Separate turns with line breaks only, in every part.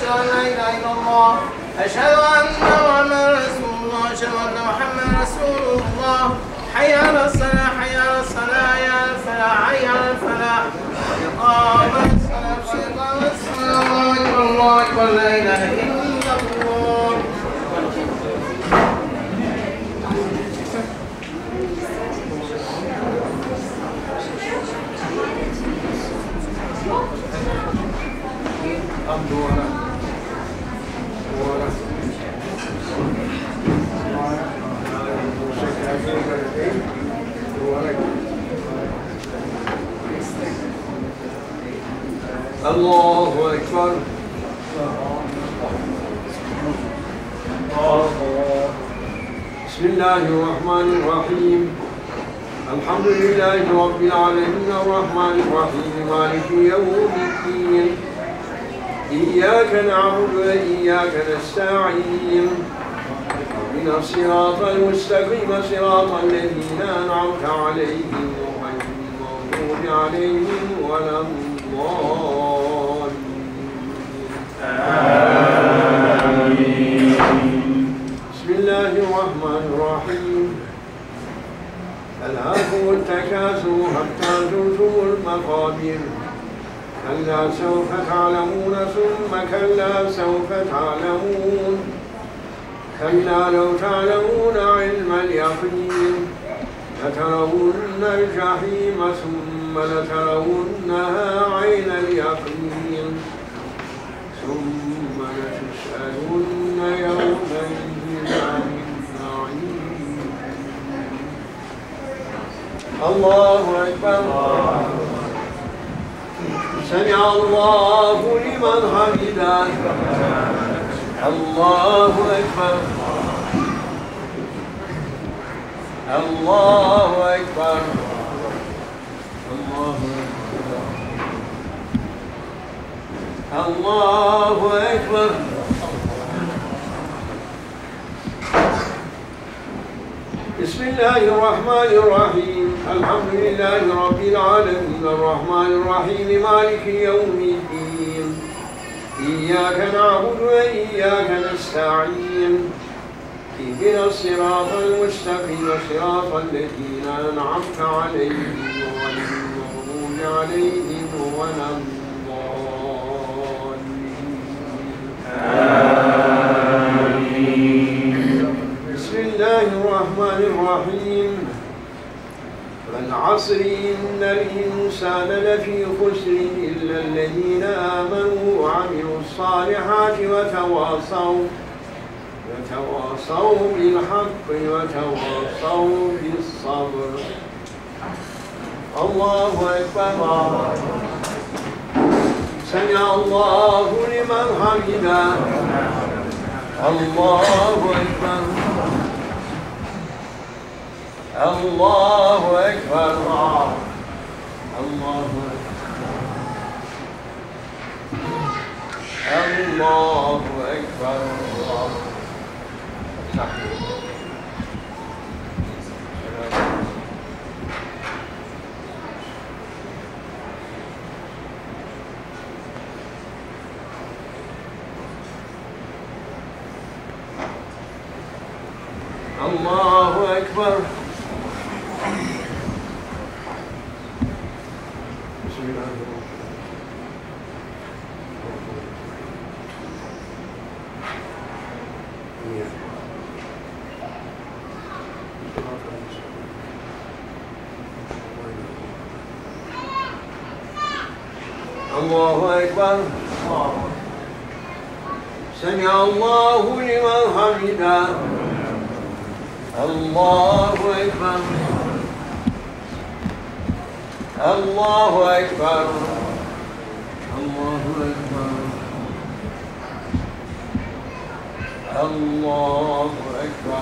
أن لا إله إلا الله أشهد أن محمدا رسول الله أشهد أن محمدا رسول الله حي على الصلاة حي على الصلاة حي على الفلاح حي على الفلاح قامت الصلاة قامت الصلاة الله أكبر لا إله إلا الله.
الله أكبر. بسم الله الرحمن الرحيم. الحمد لله رب العالمين الرحمن الرحيم مالك يوم الدين. إياك نعبد وإياك نستعين. اهدنا الصراط المستقيم صراط الذين أنعمت عليهم غير المغضوب عليهم ولا آمين. بسم الله الرحمن الرحيم. ألهاكم التكاثر حتى زرتم المقابر كلا سوف تعلمون ثم كلا سوف تعلمون كلا لو تعلمون علم اليقين لترون الجحيم ثم لترونها عين اليقين ثم لتسألن يومئذ عن النعيم. الله أكبر. سمع الله لمن حمده. الله أكبر. الله أكبر. الله أكبر. الله أكبر. بسم الله الرحمن الرحيم. الحمد لله رب العالمين الرحمن الرحيم مالك يوم الدين. إياك نعبد وإياك نستعين. اهدنا الصراط المستقيم صراط الذين أنعمت عليهم غير المغضوب عليهم ولا الضالين. بسم الله الرحمن الرحيم. والعصر إن الإنسان لفي خسر إلا الذين آمنوا وعملوا الصالحات وتواصوا بالحق وتواصوا بالصبر. الله أكبر. سمع الله لمن حمده. الله أكبر. الله أكبر. الله أكبر. الله أكبر. الله أكبر. بسم الله الرحمن الرحيم. الله أكبر. سمع الله لمن حمده. الله أكبر. الله أكبر. الله أكبر. الله أكبر.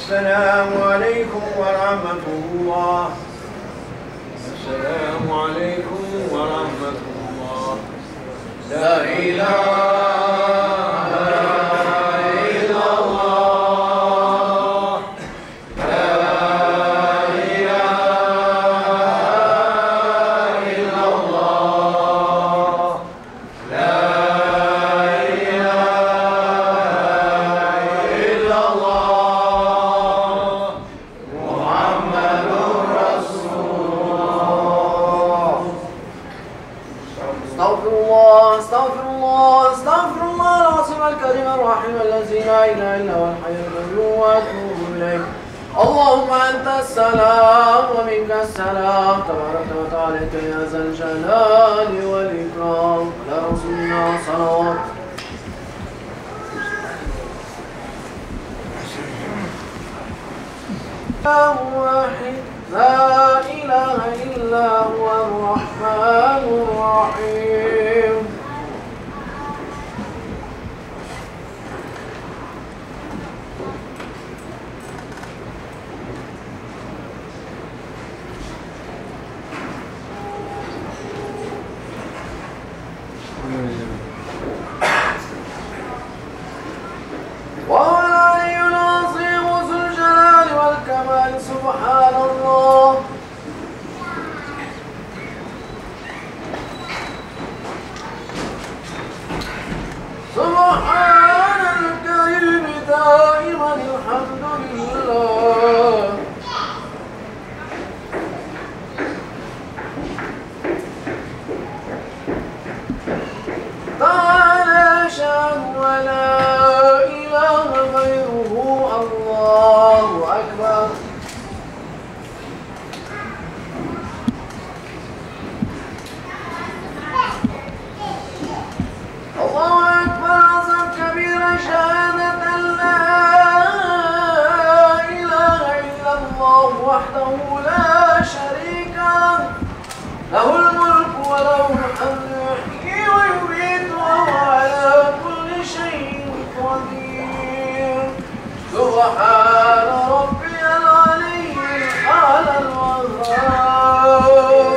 السلام عليكم ورحمة الله. السلام عليكم ورحمة الله. لا إله إلا الله. لا إله إلا الله. لا إله إلا الله. محمد رسول الله.
استغفر الله استغفر الله استغفر الله العظيم الكريم الرحيم الذي لا اله الا هو الحي القيوم واتوب اليه. اللهم انت السلام ومنك السلام تبارك وتعالى يا ذا الجلال والاكرام. على رسولنا صلوات. واحد لا إله إلا هو الرحمن الرحيم. وهو العلي العظيم ذو الجلال والكمال سبحان الله. سبحان الكريم دائما الحمد لله. تعالى شأن ولا إله غيره. الله أكبر. الله أكبر أعظم كبيرا شهادة أن لا إله إلا الله وحده لا شريك له. له الملك وله الحمد يحيي ويميت وهو على كل شيء قدير. سبحان ربي العلي الأعلى الوهاب.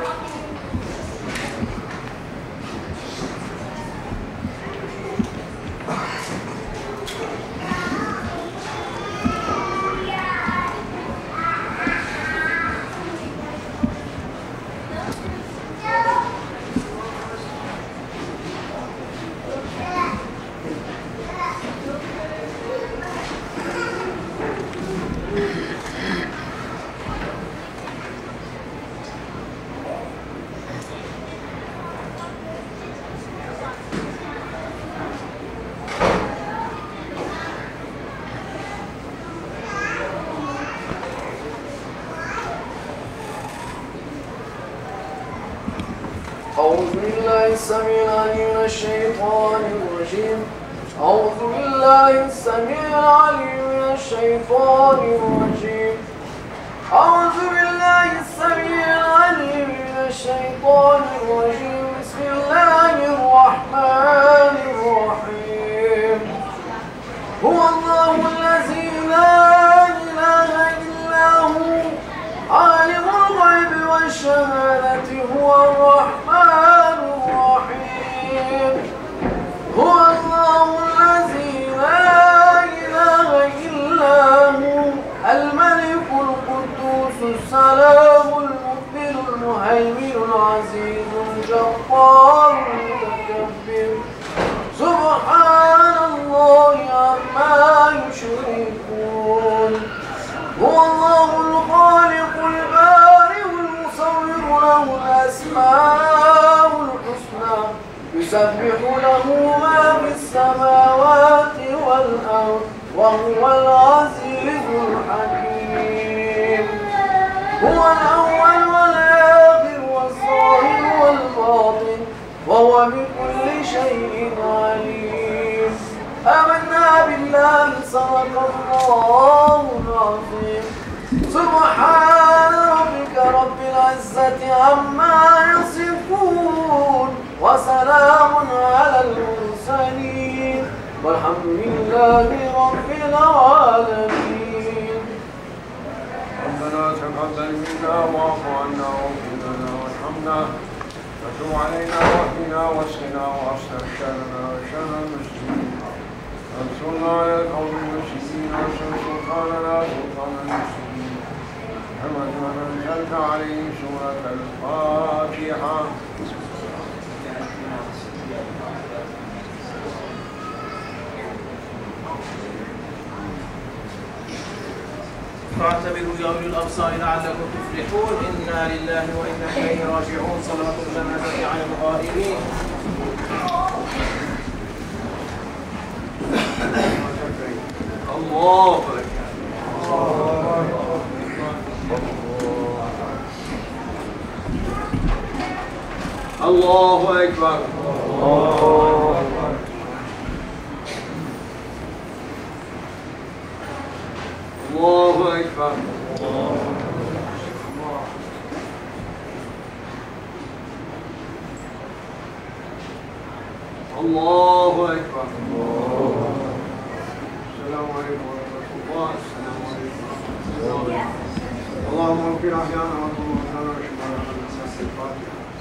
أعوذ بالله السميع العليم من الشيطان الرجيم. أعوذ بالله السميع العليم من الشيطان الرجيم. أعوذ بالله السميع العليم من الشيطان الرجيم. بسم الله الرحمن الرحيم. هو الله الذي لا إله إلا هو عالم الغيب والشهادة هو الرحمن الرحيم. هو الله الذي لا إله إلا هو الملك القدوس السلام المؤمن المهيمن العزيز الجبار المتكبر. سبحان الله عما يشركون. هو الله الخالق البارئ المصور له الأسماء الحسنى يسبح له ما في السماوات والأرض وهو العزيز الحكيم. هو الأول والآخر والظاهر والباطن وهو بكل شيء عليم. آمنا بالله صدق الله العظيم. سبحان ربك رب العزة عما يصفون وسلام على المرسلين والحمد لله رب العالمين.
ربنا تقبل منا واعف عنا واغفر لنا وارحمنا وتب علينا واهدنا واسقنا واصلح شاننا وشان المسلمين وانصرنا على القوم المفسدين وانصر سلطاننا سلطان المسلمين كما انزلت عليهم سورة الفاتحة.
فاعتبروا يا أولي الأبصار لعلكم تفلحون. إنا لله وإنا إليه راجعون. صلوات الله على الغائبين.
الله أكبر. الله أكبر. الله أكبر. الله أكبر. السلام عليكم ورحمة الله. السلام عليكم. اللهم اغفر أحيانا وارحم موتانا واشف مرضانا. الفاتحة.